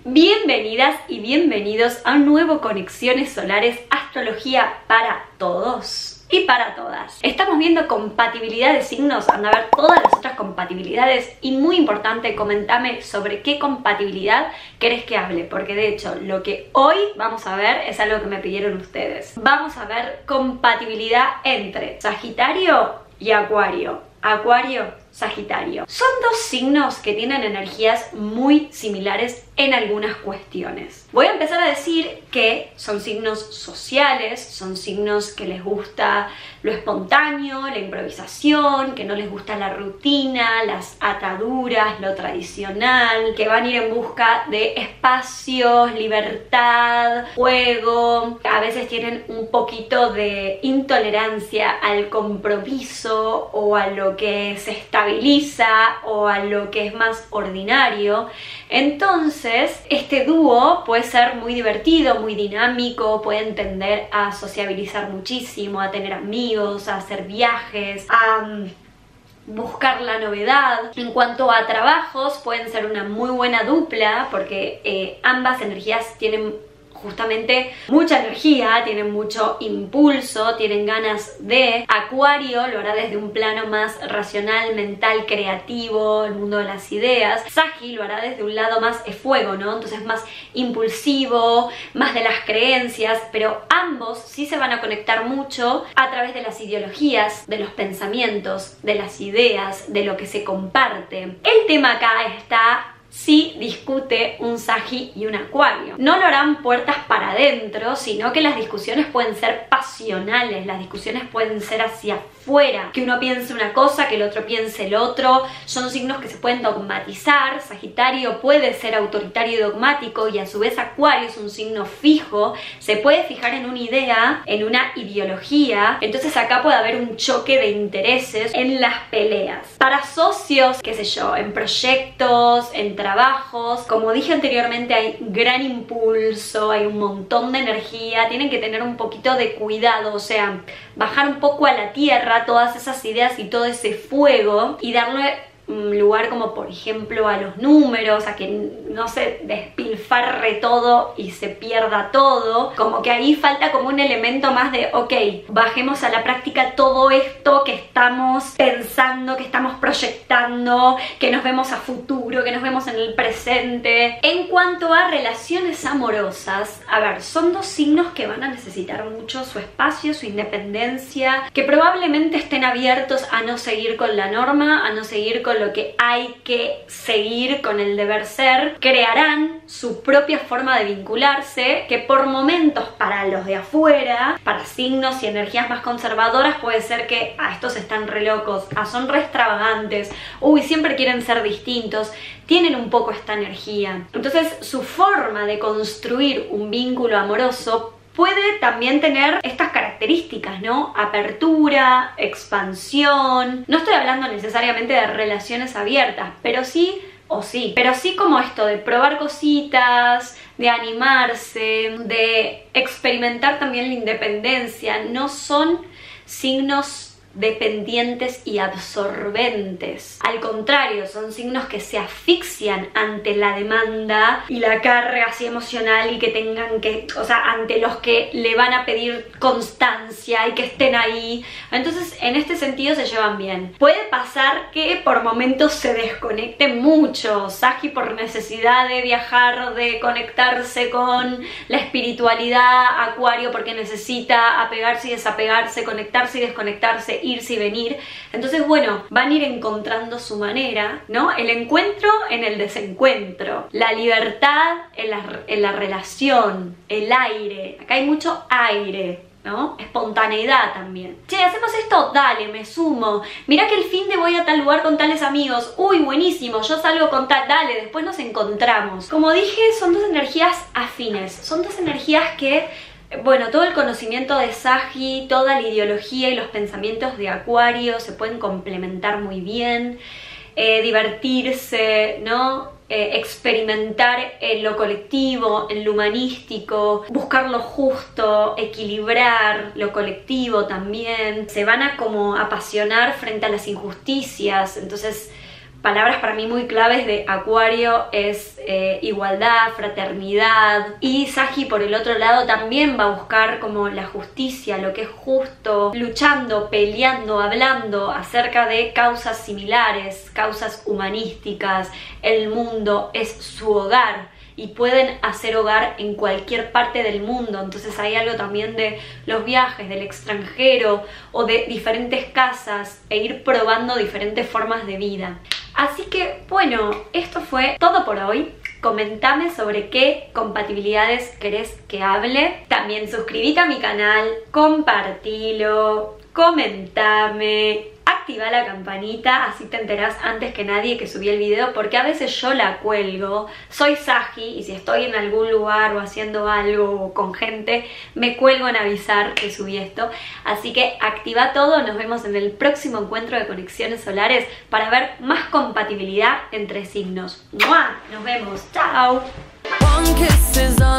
Bienvenidas y bienvenidos a un nuevo Conexiones Solares, astrología para todos y para todas. Estamos viendo compatibilidad de signos, anda a ver todas las otras compatibilidades y muy importante, comentame sobre qué compatibilidad querés que hable, porque de hecho lo que hoy vamos a ver es algo que me pidieron ustedes. Vamos a ver compatibilidad entre Sagitario y Acuario. Acuario, Sagitario. Son dos signos que tienen energías muy similares en algunas cuestiones. Voy a empezar a decir que son signos sociales, son signos que les gusta lo espontáneo, la improvisación, que no les gusta la rutina, las ataduras, lo tradicional, que van a ir en busca de espacios, libertad, juego. A veces tienen un poquito de intolerancia al compromiso o a lo que se estabiliza o a lo que es más ordinario. Entonces, este dúo puede ser muy divertido, muy dinámico, pueden tender a sociabilizar muchísimo, a tener amigos, a hacer viajes, a buscar la novedad. En cuanto a trabajos, pueden ser una muy buena dupla porque ambas energías tienen justamente mucha energía, tienen mucho impulso, tienen ganas de. Acuario lo hará desde un plano más racional, mental, creativo, el mundo de las ideas. Sagi lo hará desde un lado más fuego, ¿no? Entonces más impulsivo, más de las creencias, pero ambos sí se van a conectar mucho a través de las ideologías, de los pensamientos, de las ideas, de lo que se comparte. El tema acá está si discute un Sagi y un Acuario. No lo harán puertas para adentro, sino que las discusiones pueden ser pasionales, las discusiones pueden ser hacia afuera, que uno piense una cosa, que el otro piense el otro. Son signos que se pueden dogmatizar. Sagitario puede ser autoritario y dogmático, y a su vez Acuario es un signo fijo, se puede fijar en una idea, en una ideología. Entonces acá puede haber un choque de intereses en las peleas. Para socios, qué sé yo, en proyectos, en trabajos, como dije anteriormente, hay gran impulso, hay un montón de energía, tienen que tener un poquito de cuidado, o sea, bajar un poco a la tierra todas esas ideas y todo ese fuego y darle lugar, como por ejemplo a los números, a que no se despilfarre todo y se pierda todo. Como que ahí falta como un elemento más de ok, bajemos a la práctica todo esto que estamos pensando, que estamos proyectando, que nos vemos a futuro, que nos vemos en el presente. En cuanto a relaciones amorosas, a ver, son dos signos que van a necesitar mucho su espacio, su independencia, que probablemente estén abiertos a no seguir con la norma, a no seguir con lo que hay que seguir, con el deber ser. Crearán su propia forma de vincularse, que por momentos para los de afuera, para signos y energías más conservadoras, puede ser que estos están re locos, son re extravagantes, uy, siempre quieren ser distintos. Tienen un poco esta energía. Entonces su forma de construir un vínculo amoroso puede también tener estas características, ¿no? Apertura, expansión. No estoy hablando necesariamente de relaciones abiertas, pero sí como esto de probar cositas, de animarse, de experimentar también la independencia. No son signos dependientes y absorbentes. Al contrario, son signos que se asfixian ante la demanda y la carga así emocional, y que tengan que, o sea, ante los que le van a pedir constancia y que estén ahí. Entonces, en este sentido se llevan bien. Puede pasar que por momentos se desconecten mucho. Sagi por necesidad de viajar, de conectarse con la espiritualidad. Acuario porque necesita apegarse y desapegarse, conectarse y desconectarse, irse y venir. Entonces, bueno, van a ir encontrando su manera, ¿no? El encuentro en el desencuentro, la libertad en la relación, el aire. Acá hay mucho aire, ¿no? Espontaneidad también. Che, ¿hacemos esto? Dale, me sumo. Mirá que el fin de voy a tal lugar con tales amigos. Uy, buenísimo, yo salgo con tal. Dale, después nos encontramos. Como dije, son dos energías afines. Son dos energías que, bueno, todo el conocimiento de Sagi, toda la ideología y los pensamientos de Acuario se pueden complementar muy bien. Divertirse, ¿no? Experimentar en lo colectivo, en lo humanístico, buscar lo justo, equilibrar lo colectivo también. Se van a como apasionar frente a las injusticias, entonces palabras para mí muy claves de Acuario es igualdad, fraternidad, y Sagi por el otro lado también va a buscar como la justicia, lo que es justo, luchando, peleando, hablando acerca de causas similares, causas humanísticas. El mundo es su hogar y pueden hacer hogar en cualquier parte del mundo, entonces hay algo también de los viajes, del extranjero o de diferentes casas e ir probando diferentes formas de vida. Así que bueno, esto fue todo por hoy. Comentame sobre qué compatibilidades querés que hable. También suscríbete a mi canal, compartilo, comentame, activa la campanita, así te enterás antes que nadie que subí el video, porque a veces yo la cuelgo. Soy Sagi y si estoy en algún lugar o haciendo algo con gente, me cuelgo en avisar que subí esto. Así que activa todo, nos vemos en el próximo encuentro de conexiones solares para ver más compatibilidad entre signos. ¡Mua! Nos vemos, chao.